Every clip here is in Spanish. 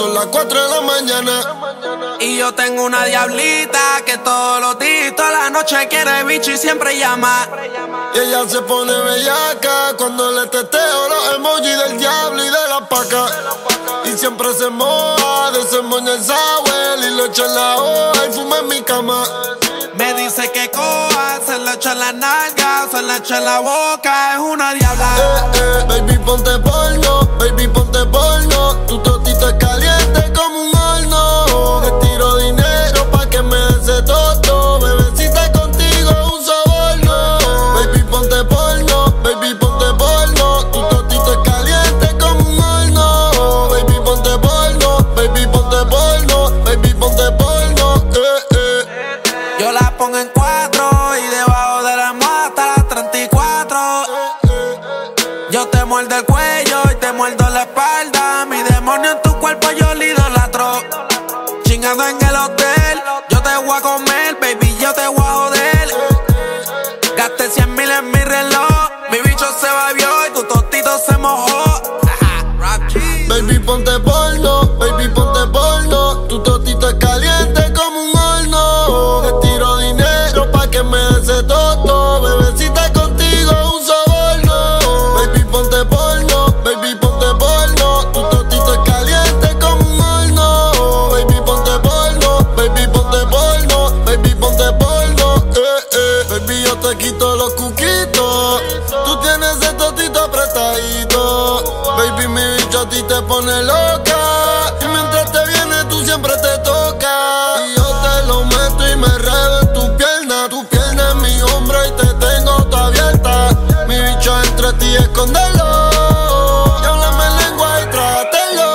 Son las 4 de la mañana y yo tengo una diablita que todos los días, toda la noche quiere bicho y siempre llama. Y ella se pone bellaca cuando le teteo los emojis del diablo y de la paca. Y siempre se moja, desemboña el sour y lo echa en la hoja y fuma en mi cama. Me dice que coja, se lo echa en la nalga, se lo echa en la boca, es una diabla. Baby ponte porno, baby ponte porno. Tu totito es caliente como un horno. Te tiro dinero pa' que me des ese toto. Bebecita contigo es un soborno. Baby ponte porno, baby ponte porno. Tu totito es caliente como un horno. Baby ponte porno, baby ponte porno. Baby ponte porno, Yo la pongo en 4 y debajo de la almohada hasta las 34. Yo te muerdo el cuello y te muerdo la espalda. Mi demonio en tu cuerpo yo le idolatro. Chingando en el hotel, yo te voy a comer, baby, yo te voy a joder. Gasté 100,000 en mi reloj, mi bicho se babió y tu tostito se mojó. baby ponte porno, baby ponte porno. Tu totito es caliente como un horno. Te tiro dinero pa' que me des ese toto. Bebecita contigo es un soborno. Baby ponte porno, baby ponte porno. Tu totito es caliente como un horno. Baby ponte porno, baby ponte porno. Baby ponte porno, Baby yo te quito los cuquitos. Tú tienes ese totito apretadito. Baby mi bicho a ti te pone loca. Y mientras te viene tú siempre te toca. Y yo te lo meto y me redo en tu pierna en mi hombro y te tengo toda abierta. Mi bicho entre ti escóndelo. Y háblame en lengua y trátelo.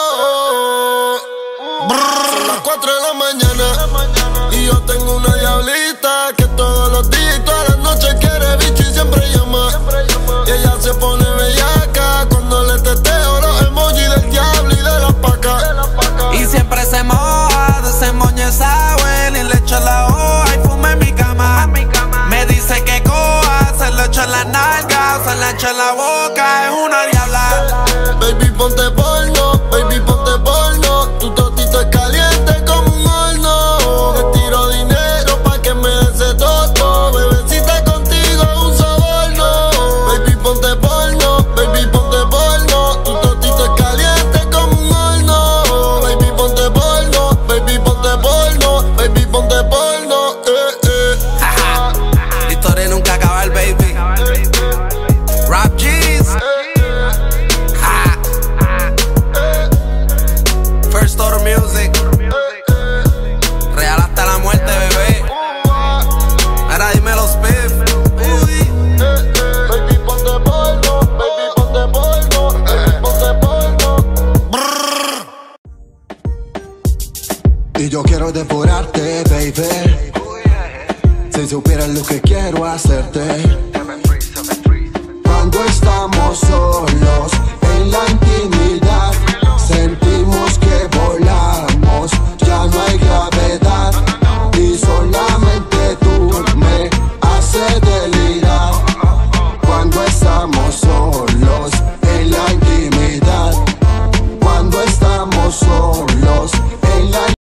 Son las 4 de la mañana y yo tengo una diablita que todos los días y todas las noches quiere bicho y siempre llama. Y ella se pone bellaca cuando le teteo los emojis del diablo y de la paca. Y siempre se moja, desemboña el sour y le echa la hoja y fuma en mi cama. Me dice que coja, se lo echa en la nalga, se le echa en la boca, es una diabla. Baby ponte porno, baby ponte porno. Tu totito es caliente como un horno. Te tiro dinero pa' que me des ese toto. Bebecita contigo es un soborno. Baby ponte porno, baby ponte porno. Tu totito es caliente como un horno. Baby ponte porno, baby ponte porno. Baby ponte porno, La historia nunca acaba, baby. Rap G's. First Order Music. Real hasta la muerte, bebé. Ahora dime los Spiff. Baby ponte porno, baby ponte porno. Baby ponte porno. Y yo quiero devorarte, baby. Si supieras lo que quiero hacerte. Cuando estamos solos en la intimidad.